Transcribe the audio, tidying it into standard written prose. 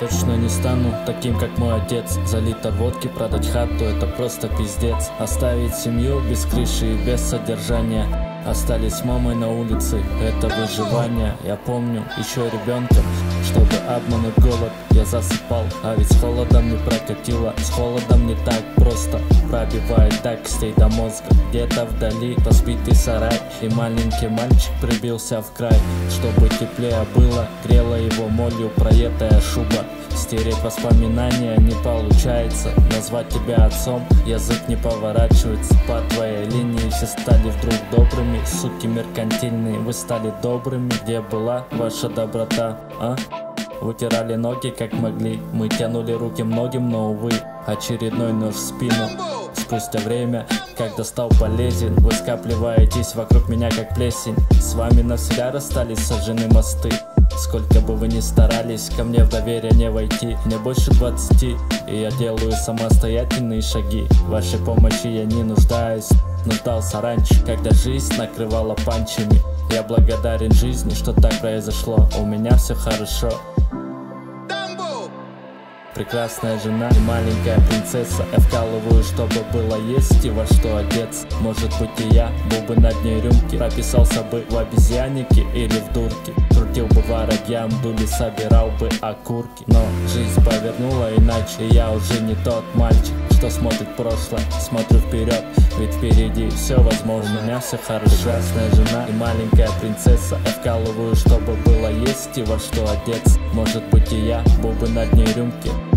точно не стану таким, как мой отец. За литр водки продать хату — это просто пиздец. Оставить семью без крыши и без содержания. Остались с мамой на улице, это выживание. Я помню, еще ребенком, чтобы обмануть голод, я засыпал. А ведь с холодом не прокатило, с холодом не так просто. Пробивает до костей до мозга. Где-то вдали разбитый сарай, и маленький мальчик прибился в край. Чтобы теплее было, грела его молью проетая шуба. Стереть воспоминания не получается, назвать тебя отцом язык не поворачивается. По твоей линии все стали вдруг добрыми, суки меркантильные, вы стали добрыми. Где была ваша доброта, а? Вытирали ноги как могли, мы тянули руки многим, но увы, очередной нож в спину. Спустя время, когда стал полезен, вы скапливаетесь вокруг меня как плесень. С вами навсегда расстались сожжены мосты. Сколько бы вы ни старались ко мне в доверие не войти, мне больше 20, и я делаю самостоятельные шаги. В вашей помощи я не нуждаюсь, нуждался раньше, когда жизнь накрывала панчами. Я благодарен жизни, что так произошло, у меня все хорошо. Прекрасная жена и маленькая принцесса. Я вкалываю, чтобы было есть и во что одеться. Может быть, и я был бы на дне рюмки, прописался бы в обезьяннике или в дурке. Крутил бы воробьям дули, собирал бы окурки. Но жизнь повернула иначе, и я уже не тот мальчик, что смотрит в прошлое, смотрю вперед, ведь впереди все возможно. У меня все хорошо. Прекрасная жена и маленькая принцесса. Я вкалываю, чтобы было есть и во что одеться. Может быть, и я был бы на дне рюмки,